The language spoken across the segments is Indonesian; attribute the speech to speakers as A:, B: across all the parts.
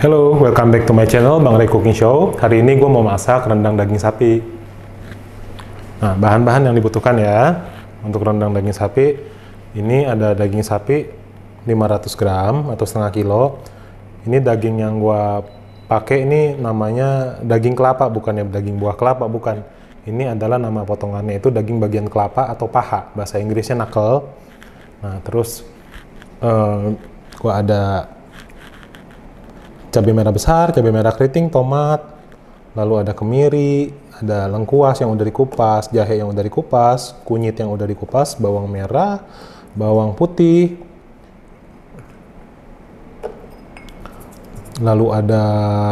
A: Hello, welcome back to my channel, Bang Ray Cooking Show. Hari ini gue mau masak rendang daging sapi. Nah, bahan-bahan yang dibutuhkan ya untuk rendang daging sapi. Ini ada daging sapi 500 gram atau setengah kilo. Ini daging yang gue pakai ini namanya daging kelapa, bukannya daging buah kelapa, bukan. Ini adalah nama potongannya, itu daging bagian kelapa atau paha, bahasa Inggrisnya knuckle. Nah, terus gue ada cabai merah besar, cabai merah keriting, tomat, lalu ada kemiri, ada lengkuas yang udah dikupas, jahe yang udah dikupas, kunyit yang udah dikupas, bawang merah, bawang putih, lalu ada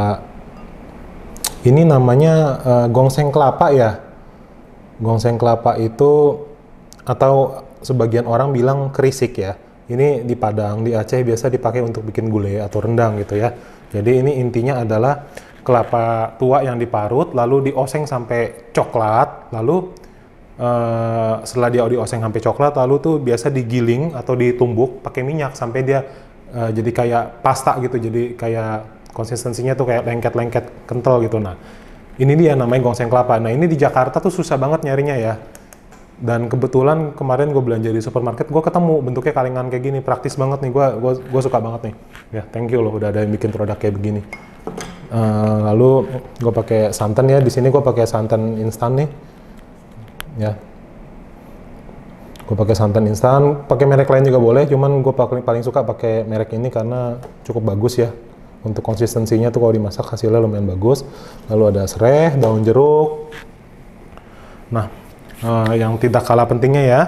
A: ini namanya gongseng kelapa ya. Gongseng kelapa itu, atau sebagian orang bilang kerisik ya. Ini di Padang, di Aceh biasa dipakai untuk bikin gulai atau rendang gitu ya. Jadi ini intinya adalah kelapa tua yang diparut, lalu dioseng sampai coklat, lalu setelah dia dioseng sampai coklat, lalu tuh biasa digiling atau ditumbuk pakai minyak sampai dia jadi kayak pasta gitu, jadi kayak konsistensinya tuh kayak lengket-lengket kental gitu. Nah, ini dia namanya gongseng kelapa. Nah, ini di Jakarta tuh susah banget nyarinya ya. Dan kebetulan kemarin gue belanja di supermarket, gue ketemu bentuknya kalengan kayak gini, praktis banget nih, gue suka banget nih. Ya, thank you loh udah ada yang bikin produk kayak begini. Lalu gue pakai santan ya, di sini gue pakai santan instan nih. Ya, gue pakai santan instan, pakai merek lain juga boleh, cuman gue paling suka pakai merek ini karena cukup bagus ya. Untuk konsistensinya tuh kalau dimasak hasilnya lumayan bagus. Lalu ada serai, daun jeruk. Nah, yang tidak kalah pentingnya ya,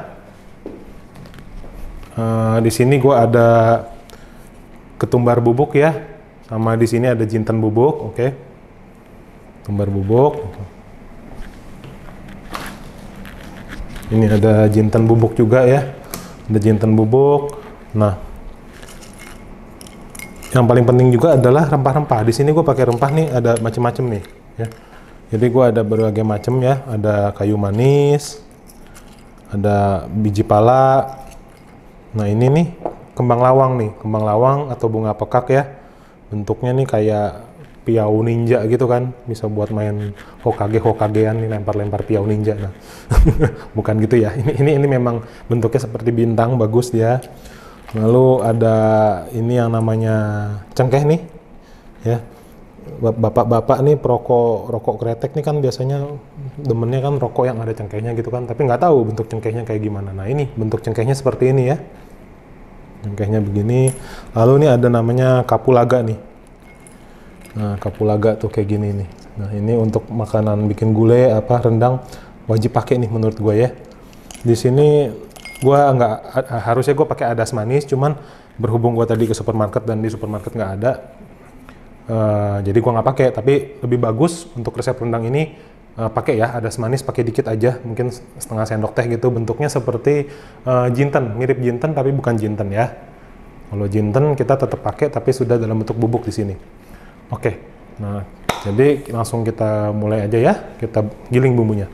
A: di sini gue ada ketumbar bubuk ya, sama di sini ada jinten bubuk, oke. Ketumbar bubuk. Ini ada jinten bubuk juga ya, ada jinten bubuk. Nah, yang paling penting juga adalah rempah-rempah. Di sini gue pakai rempah nih, ada macam-macam nih ya. Jadi gue ada berbagai macam ya, ada kayu manis, ada biji pala. Nah, ini nih kembang lawang nih, kembang lawang atau bunga pekak ya. Bentuknya nih kayak piau ninja gitu kan, bisa buat main Hokage-Hokagean nih, lempar-lempar piau ninja. Nah, bukan gitu ya. Ini memang bentuknya seperti bintang, bagus dia. Lalu ada ini yang namanya cengkeh nih, ya. Bapak-bapak nih rokok kretek nih kan biasanya demennya kan rokok yang ada cengkehnya gitu kan, tapi nggak tahu bentuk cengkehnya kayak gimana. Nah, ini bentuk cengkehnya seperti ini ya, cengkehnya begini. Lalu ini ada namanya kapulaga nih. Nah, kapulaga tuh kayak gini nih. Nah, ini untuk makanan bikin gulai apa rendang wajib pakai nih menurut gue ya. Di sini gue harusnya gue pakai adas manis, cuman berhubung gue tadi ke supermarket dan di supermarket nggak ada. Jadi gua nggak pakai, tapi lebih bagus untuk resep rendang ini pakai ya adas manis, pakai dikit aja, mungkin setengah sendok teh gitu. Bentuknya seperti jinten, mirip jinten tapi bukan jinten ya. Kalau jinten kita tetap pakai tapi sudah dalam bentuk bubuk di sini. Oke, nah jadi langsung kita mulai aja ya, kita giling bumbunya.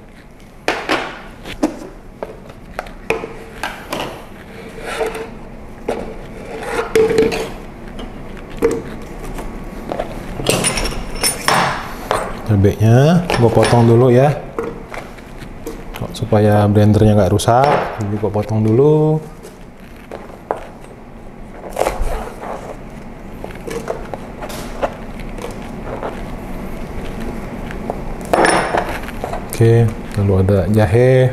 A: Cabenya gue potong dulu ya, supaya blendernya nggak rusak. Jadi gue potong dulu. Oke, lalu ada jahe,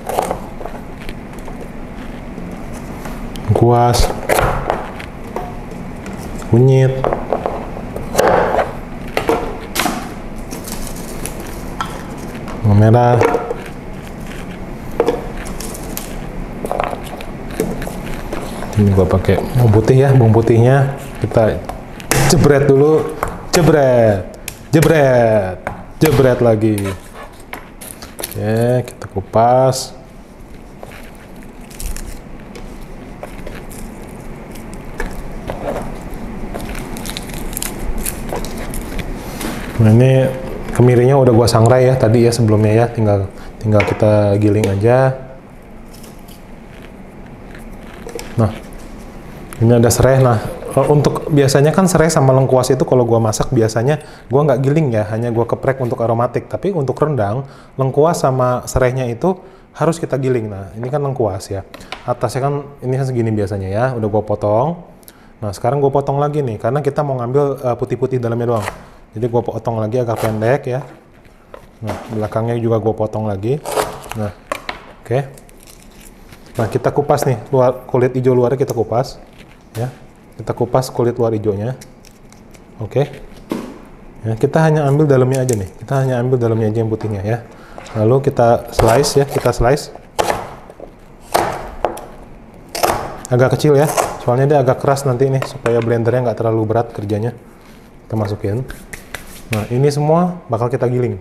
A: lengkuas, kunyit, bawang merah, ini gua pakai bawang putih ya. Bawang putihnya kita jebret dulu, jebret, jebret, jebret lagi. Oke, kita kupas. Nah, ini kemirinya udah gua sangrai ya tadi ya sebelumnya ya, tinggal kita giling aja. Nah, ini ada serai. Nah, Kalau untuk biasanya kan serai sama lengkuas itu kalau gua masak biasanya gua nggak giling ya, hanya gua keprek untuk aromatik. Tapi untuk rendang, lengkuas sama serainya itu harus kita giling. Nah, ini kan lengkuas ya. Atasnya kan ini kan segini biasanya ya, udah gua potong. Nah, sekarang gua potong lagi nih karena kita mau ngambil putih-putih dalamnya doang. Jadi gua potong lagi agak pendek ya. Nah, belakangnya juga gua potong lagi. Nah, oke. Nah, kita kupas nih, kulit hijau luarnya kita kupas ya. Kita kupas kulit luar hijaunya. Oke. Ya, kita hanya ambil dalamnya aja nih. Kita hanya ambil dalamnya aja yang putihnya ya. Lalu kita slice ya, kita slice. Agak kecil ya, soalnya dia agak keras nanti nih, supaya blendernya nggak terlalu berat kerjanya. Kita masukin. Nah, ini semua bakal kita giling.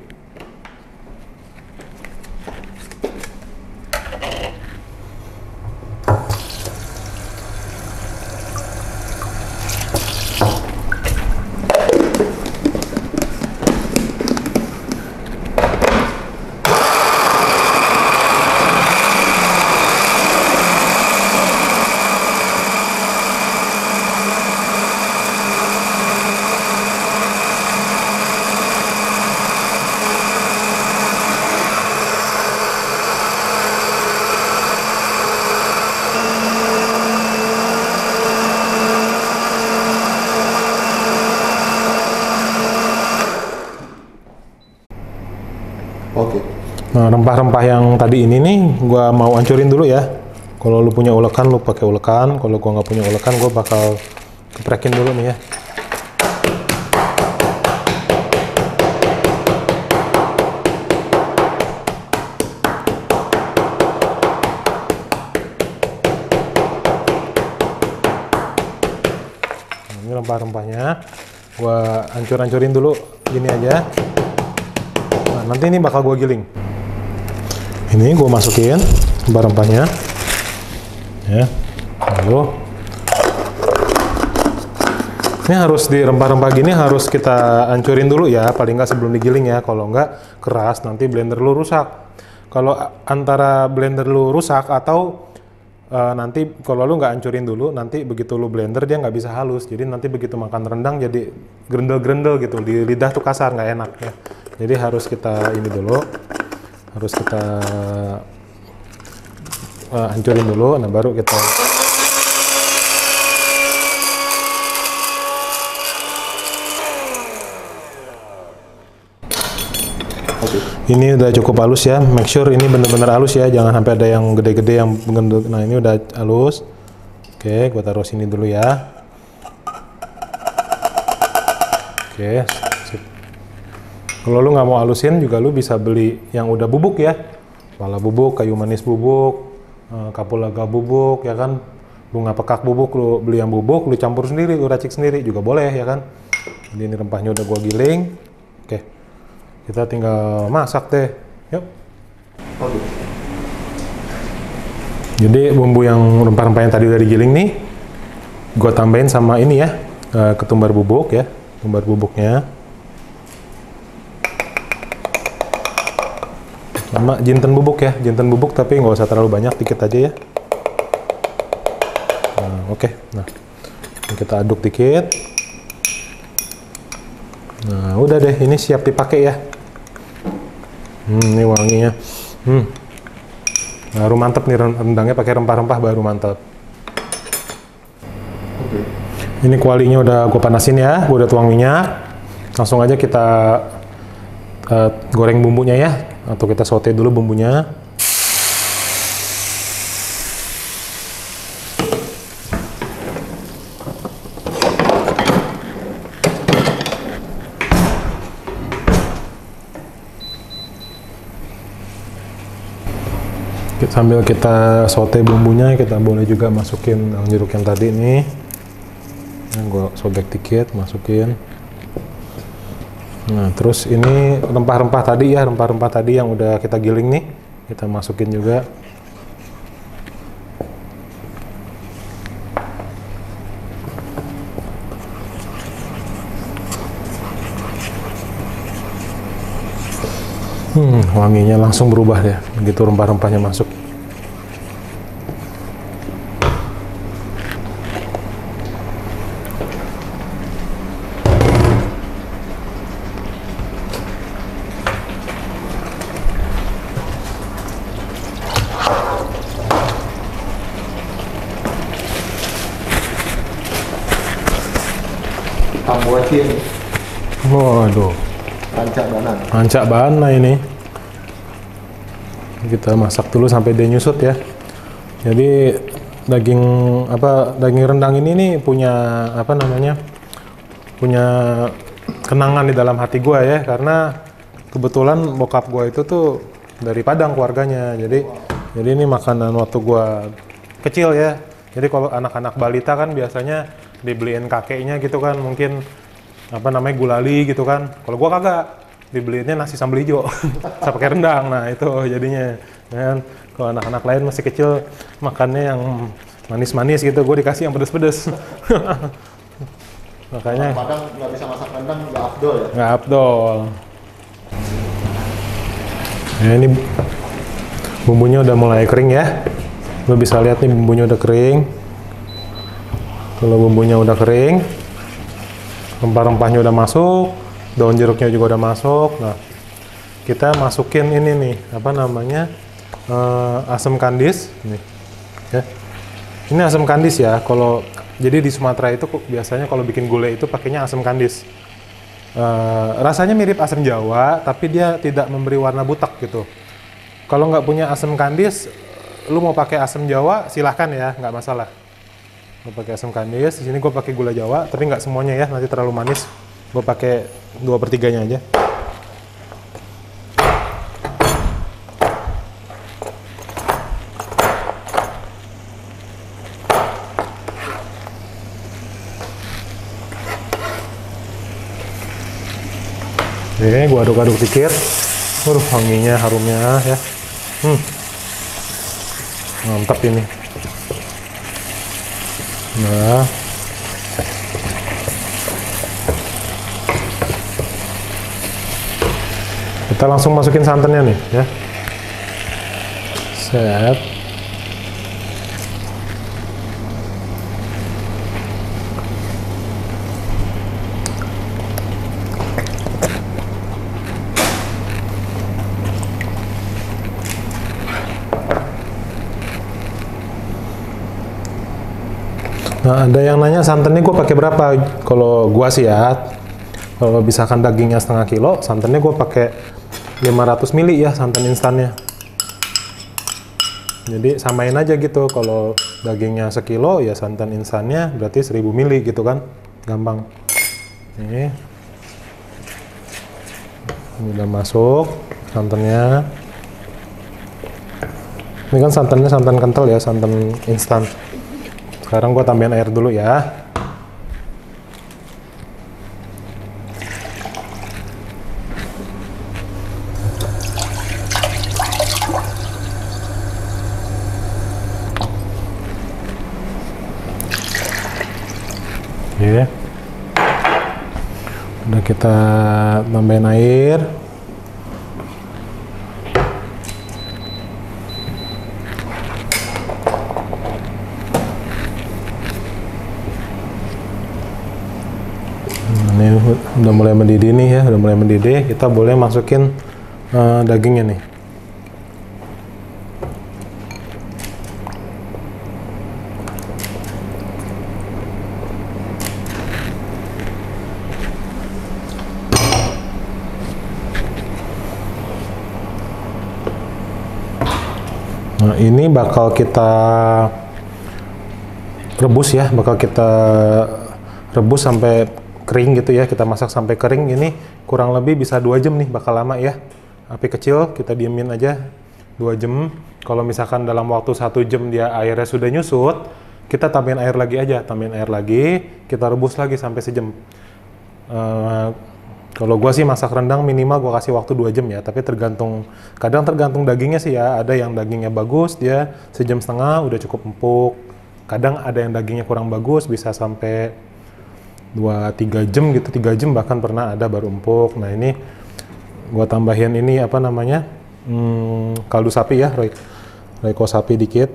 B: Oke.
A: Nah, rempah-rempah yang tadi ini nih, gua mau hancurin dulu ya. Kalau lu punya ulekan, lu pakai ulekan. Kalau gua nggak punya ulekan, gua bakal keprekin dulu nih ya. Nah, ini rempah-rempahnya. Gua hancur-hancurin dulu, gini aja. Nanti ini bakal gue giling. Ini gue masukin rempah-rempahnya, ya. Lalu ini harus di rempah-rempah gini harus kita hancurin dulu ya, paling nggak sebelum digiling ya. Kalau nggak keras nanti blender lu rusak. Kalau antara blender lu rusak atau nanti kalau lu nggak hancurin dulu, nanti begitu lu blender dia nggak bisa halus. Jadi nanti begitu makan rendang jadi gerendel-gerendel gitu, di lidah tuh kasar, nggak enak ya. Jadi harus kita ini dulu, harus kita hancurin dulu, nah baru kita. Ini udah cukup halus ya, make sure ini bener-bener halus ya, jangan sampai ada yang gede-gede yang gendut. Nah ini udah halus. Oke, gua taruh sini dulu ya. Oke, sip. Kalau lu nggak mau halusin juga lu bisa beli yang udah bubuk ya, pala bubuk, kayu manis bubuk, kapulaga bubuk ya kan, bunga pekak bubuk, lu beli yang bubuk, lu campur sendiri, lu racik sendiri juga boleh ya kan. Jadi ini rempahnya udah gua giling. Oke, kita tinggal masak deh, yuk.
B: Oke.
A: Jadi bumbu yang rempah-rempah yang tadi udah digiling nih, gua tambahin sama ini ya, ketumbar bubuk ya, ketumbar bubuknya. Sama jinten bubuk ya, jinten bubuk tapi nggak usah terlalu banyak, dikit aja ya. Nah, oke. Nah, kita aduk dikit. Nah, udah deh, ini siap dipakai ya. Ini wanginya. Baru mantep nih rendangnya, pakai rempah-rempah baru mantep.
B: Oke.
A: Ini kualinya udah gue panasin ya, gue udah tuang minyak. Langsung aja kita goreng bumbunya ya, atau kita saute dulu bumbunya. Sambil kita saute bumbunya, kita boleh juga masukin jeruk yang tadi nih. Yang gue sobek dikit, masukin. Nah, terus ini rempah-rempah tadi ya, rempah-rempah tadi yang udah kita giling nih, kita masukin juga. Wanginya langsung berubah ya, begitu rempah-rempahnya masuk.
B: buatin
A: Waduh,
B: rancak banan.
A: rancak bana ini. Kita masak dulu sampai dia nyusut ya. Jadi daging rendang ini nih punya punya kenangan di dalam hati gua ya, karena kebetulan bokap gua itu tuh dari Padang keluarganya. Jadi ini makanan waktu gua kecil ya. Jadi kalau anak-anak balita kan biasanya dibeliin kakeknya gitu kan, mungkin gulali gitu kan. Kalau gua kagak, dibeliinnya nasi sambal hijau sama pakai rendang. Nah itu jadinya kan. Kalau anak-anak lain masih kecil makannya yang manis-manis gitu, gue dikasih yang pedes-pedes. Makanya
B: Padang nggak bisa masak rendang, nggak afdol ya.
A: nggak afdol. Ya, ini bumbunya udah mulai kering ya. Lo bisa lihat nih bumbunya udah kering. Kalau bumbunya udah kering, rempah-rempahnya udah masuk, daun jeruknya juga udah masuk. Nah, kita masukin ini nih, asam kandis nih. Ya. Ini asam kandis ya. Jadi di Sumatera itu biasanya kalau bikin gulai itu pakainya asam kandis. Rasanya mirip asam Jawa, tapi dia tidak memberi warna butak gitu. Kalau nggak punya asam kandis, lu mau pakai asam Jawa silahkan ya, nggak masalah. Gue pakai asam kandis. Di sini gue pakai gula Jawa, tapi nggak semuanya ya, nanti terlalu manis. Gue pakai 2/3-nya aja. Oke, gua aduk-aduk dikit. Wanginya, harumnya ya. Mantap ini. Nah. Kita langsung masukin santannya nih ya. Set. Nah, ada yang nanya santannya gue pakai berapa? Kalau gua sih ya, kalau misalkan dagingnya 0,5 kilo, santannya gue pakai 500 ml ya santan instannya. Jadi samain aja gitu. Kalau dagingnya 1 kilo ya santan instannya berarti 1000 ml gitu kan, gampang. Ini udah masuk santannya. Ini kan santannya santan kental ya, santan instan. Sekarang gue tambahin air dulu ya. Oke. Udah kita tambahin air. Ini udah mulai mendidih nih ya, udah mulai mendidih. Kita boleh masukin dagingnya nih. Nah, ini bakal kita rebus ya, sampai kering gitu ya, kita masak sampai kering. Ini kurang lebih bisa 2 jam nih, bakal lama ya. Api kecil kita diemin aja 2 jam. Kalau misalkan dalam waktu 1 jam dia airnya sudah nyusut, kita tambahin air lagi aja, kita rebus lagi sampai sejam. Kalau gua sih masak rendang minimal gua kasih waktu 2 jam ya, tapi kadang tergantung dagingnya sih ya. Ada yang dagingnya bagus, dia 1,5 jam udah cukup empuk. Kadang ada yang dagingnya kurang bagus, bisa sampai 2-3 jam gitu, 3 jam bahkan pernah ada baru empuk. Nah ini gua tambahin ini kaldu sapi ya, royco sapi dikit.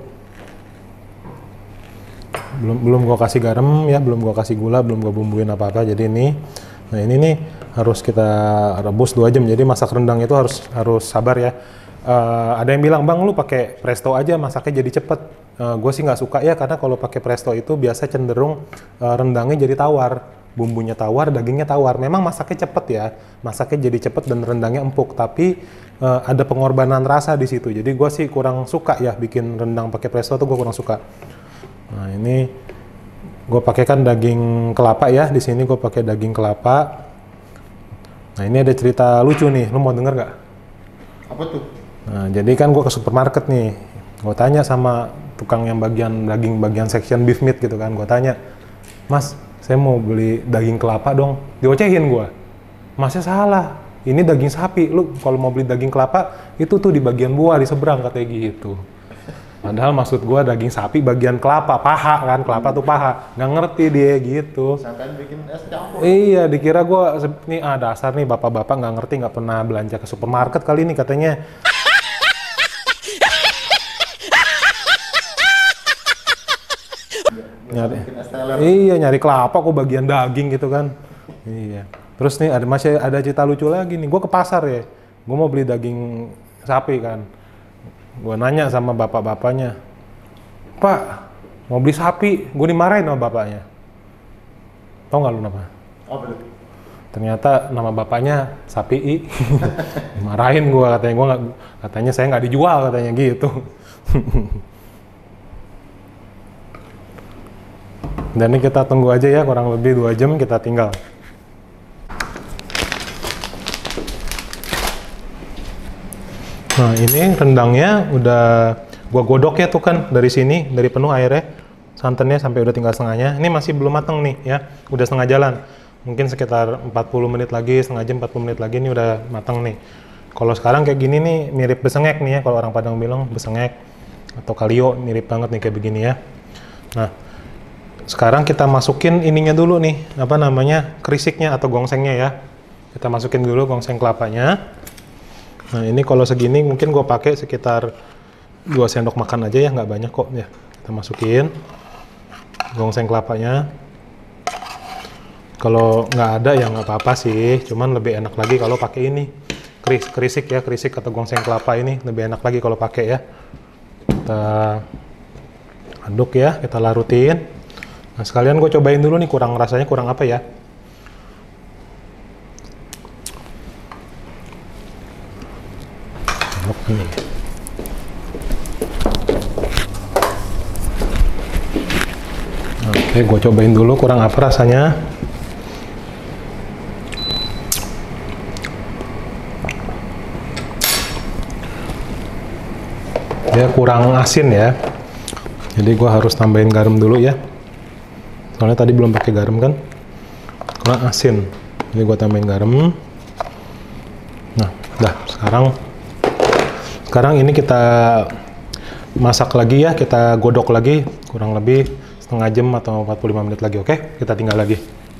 A: Belum gua kasih garam ya, belum gua kasih gula, belum gua bumbuin apa-apa. Jadi ini nih harus kita rebus 2 jam. Jadi masak rendang itu harus sabar ya. Ada yang bilang, "Bang, lu pakai presto aja masaknya jadi cepet." Gue sih nggak suka ya, karena kalau pakai presto itu biasa cenderung rendangnya jadi tawar. bumbunya tawar, dagingnya tawar. Memang masaknya cepet ya, masaknya jadi cepet dan rendangnya empuk, tapi ada pengorbanan rasa di situ. Jadi gue sih kurang suka ya bikin rendang pakai presto tuh, gue kurang suka. Nah ini gue pakai kan daging kelapa ya, di sini gue pakai daging kelapa. Nah ini ada cerita lucu nih, lu mau denger gak?
B: Apa tuh?
A: Nah jadi kan gue ke supermarket nih, gue tanya sama tukang yang bagian daging, bagian section beef meat gitu kan, gue tanya, Mas, saya mau beli daging kelapa dong. Diocehin gue, Masnya salah, ini daging sapi, lu kalau mau beli daging kelapa itu tuh di bagian buah di seberang, katanya gitu. Padahal maksud gue daging sapi bagian kelapa, paha kan, kelapa tuh paha, nggak ngerti dia gitu.
B: Sangkaan bikin es campur.
A: Iya, dikira gue nih dasar nih bapak-bapak nggak ngerti, nggak pernah belanja ke supermarket kali ini katanya. Nyari kelapa kok bagian daging gitu kan. Iya. Terus nih masih ada cerita lucu lagi nih. Gue ke pasar ya. Gue mau beli daging sapi kan. Gue nanya sama bapak-bapaknya, Pak, mau beli sapi. Gue dimarahin sama bapaknya. Tau nggak lu nama?
B: Apa tuh?
A: Ternyata nama bapaknya Sapi I. Dimarahin gue, katanya saya nggak dijual katanya gitu. Dan ini kita tunggu aja ya, kurang lebih 2 jam kita tinggal. Nah ini rendangnya udah gua godok ya tuh kan dari sini, dari penuh airnya, santannya sampai udah tinggal setengahnya. Ini masih belum matang nih ya, udah setengah jalan. Mungkin sekitar 40 menit lagi, setengah jam 40 menit lagi ini udah matang nih. Kalau sekarang kayak gini nih mirip besengek nih ya, kalau orang Padang bilang besengek atau kalio, mirip banget nih kayak begini ya. Nah sekarang kita masukin ininya dulu nih, apa namanya, kerisiknya atau gongsengnya ya. Kita masukin dulu gongseng kelapanya. Nah ini kalau segini mungkin gue pakai sekitar 2 sendok makan aja ya, nggak banyak kok ya. Kita masukin gongseng kelapanya. Kalau nggak ada ya nggak apa-apa sih, cuman lebih enak lagi kalau pakai ini kerisik ya, kerisik atau gongseng kelapa ini lebih enak lagi kalau pakai ya. Kita aduk ya, kita larutin. Nah sekalian gue cobain dulu nih, rasanya kurang apa ya. Ini. Oke, gue cobain dulu kurang apa rasanya. Dia kurang asin ya. Jadi gue harus tambahin garam dulu ya. Soalnya tadi belum pakai garam kan, kurang asin. Jadi gue tambahin garam. Nah, dah sekarang ini kita masak lagi ya, kita godok lagi kurang lebih setengah jam atau 45 menit lagi. Oke, kita tinggal lagi.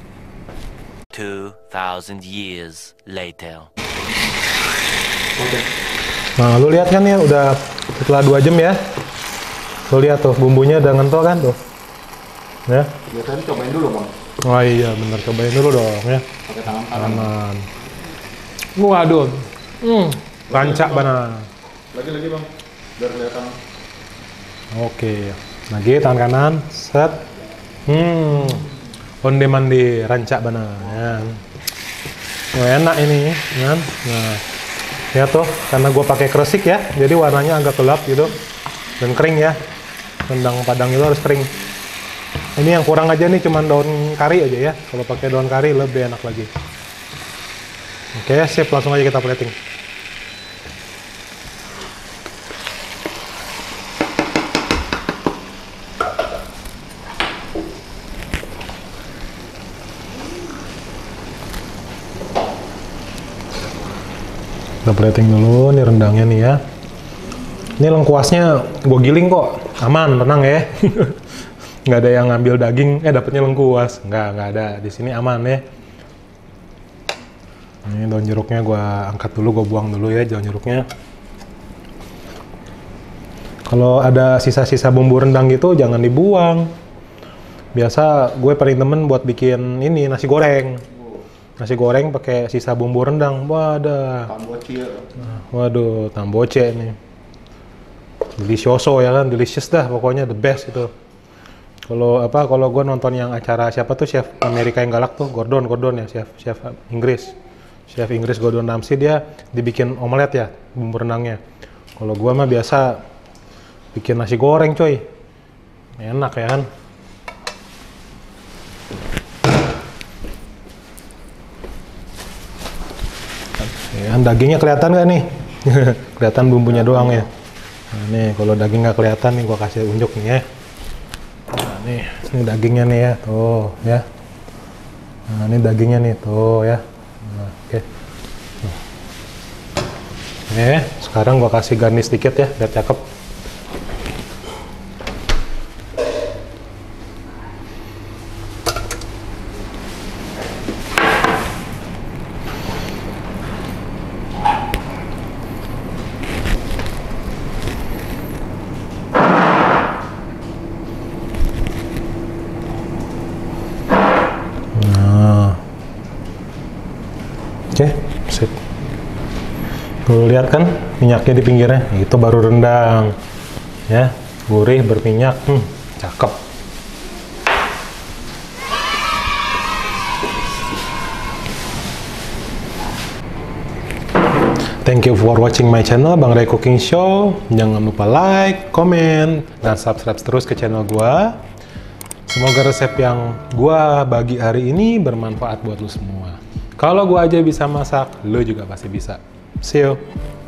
C: 2000 years later.
B: Oke.
A: Nah, lu lihat kan ya, udah setelah 2 jam ya. Lu lihat tuh bumbunya udah ngentok kan tuh. Ya.
B: Biasanya cobain dulu, Bang.
A: Oh iya, bener, cobain dulu dong ya.
B: Pakai tangan kanan.
A: Waduh. Rancak banget.
B: Lagi, Bang. Biar kelihatan.
A: Oke. Lagi tangan kanan, set. Onde mandi, rancak banget ya. Oh, enak ini kan. Nah, ya tuh, karena gue pakai kresik ya, jadi warnanya agak gelap gitu dan kering ya. Rendang Padang itu harus kering. Ini yang kurang aja nih, cuman daun kari aja ya. Kalau pakai daun kari lebih enak lagi. Oke, sip, langsung aja kita plating. Kita plating dulu nih rendangnya nih ya. Ini lengkuasnya gue giling kok, aman, tenang ya. Nggak ada yang ngambil daging, dapetnya lengkuas. Nggak ada. Di sini aman ya. Ini daun jeruknya gue angkat dulu, gue buang dulu ya daun jeruknya. Kalau ada sisa-sisa bumbu rendang gitu jangan dibuang. Biasa gue paling temen buat bikin ini nasi goreng. Nasi goreng pakai sisa bumbu rendang. Waduh.
B: Tamboci ya.
A: Waduh, tamboce nih. Delicioso ya kan, delicious dah pokoknya, the best itu. Kalau gue nonton yang acara siapa tuh chef Amerika yang galak tuh, Gordon ya, chef Inggris. Chef Inggris Gordon Ramsay, dia dibikin omelet ya, bumbu renangnya. Kalau gue mah biasa bikin nasi goreng coy. Enak ya kan. Ya, dagingnya kelihatan nggak nih? Kelihatan bumbunya doang ya. Nah, nih kalau daging nggak kelihatan nih gua kasih unjuk nih ya. Nah, ini dagingnya nih ya, tuh ya. Nah, ini dagingnya nih tuh ya. Nah, oke. Oke, sekarang gua kasih garnish sedikit ya, biar cakep. Oke, sip. Tuh lihat kan minyaknya di pinggirnya, itu baru rendang, ya, gurih berminyak, cakep. Thank you for watching my channel Bang Ray Cooking Show. Jangan lupa like, komen, dan subscribe terus ke channel gua. Semoga resep yang gua bagi hari ini bermanfaat buat lu semua. Kalau gua aja bisa masak, lu juga pasti bisa. See you!